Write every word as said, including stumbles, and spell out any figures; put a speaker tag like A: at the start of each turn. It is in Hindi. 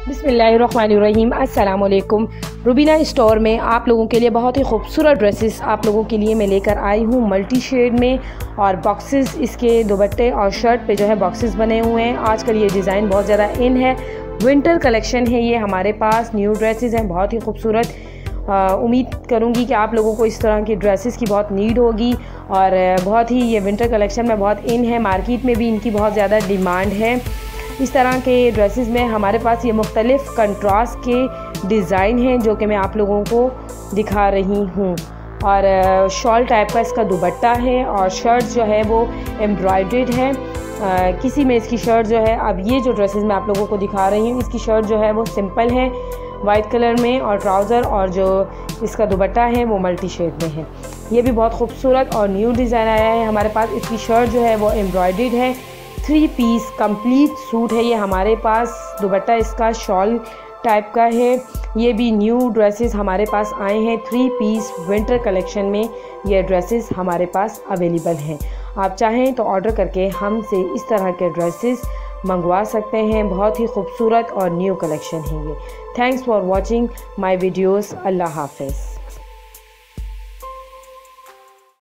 A: बिस्मिल्लाहिर्रहमानिर्रहीम। अस्सलाम वालेकुम। रुबीना स्टोर में आप लोगों के लिए बहुत ही खूबसूरत ड्रेसेस आप लोगों के लिए मैं लेकर आई हूँ मल्टी शेड में, और बॉक्सेस इसके दुपट्टे और शर्ट पे जो है बॉक्सेस बने हुए हैं। आजकल ये डिज़ाइन बहुत ज़्यादा इन है, विंटर कलेक्शन है ये हमारे पास। न्यू ड्रेसेस हैं बहुत ही खूबसूरत। उम्मीद करूँगी कि आप लोगों को इस तरह की ड्रेसेस की बहुत नीड होगी, और बहुत ही ये विंटर कलेक्शन में बहुत इन है। मार्केट में भी इनकी बहुत ज़्यादा डिमांड है। इस तरह के ड्रेसेस में हमारे पास ये मुख्तलिफ़ कंट्रास्ट के डिज़ाइन हैं जो कि मैं आप लोगों को दिखा रही हूँ। और शॉल टाइप का इसका दुपट्टा है, और शर्ट जो है वो एम्ब्रॉयड्रेड है। आ, किसी में इसकी शर्ट जो है, अब ये जो ड्रेसेस मैं आप लोगों को दिखा रही हूँ, इसकी शर्ट जो है वो सिंपल है वाइट कलर में, और ट्राउज़र और जो इसका दुपट्टा है वो मल्टी शेड में है। ये भी बहुत खूबसूरत और न्यू डिज़ाइन आया है हमारे पास। इसकी शर्ट जो है वो एम्ब्रॉयड्रेड है। थ्री पीस कंप्लीट सूट है ये हमारे पास। दुपट्टा इसका शॉल टाइप का है। ये भी न्यू ड्रेसेस हमारे पास आए हैं। थ्री पीस विंटर कलेक्शन में ये ड्रेसेस हमारे पास अवेलेबल हैं। आप चाहें तो ऑर्डर करके हमसे इस तरह के ड्रेसेस मंगवा सकते हैं। बहुत ही खूबसूरत और न्यू कलेक्शन है ये। Thanks for watching my videos. अल्लाह हाफ़िज़।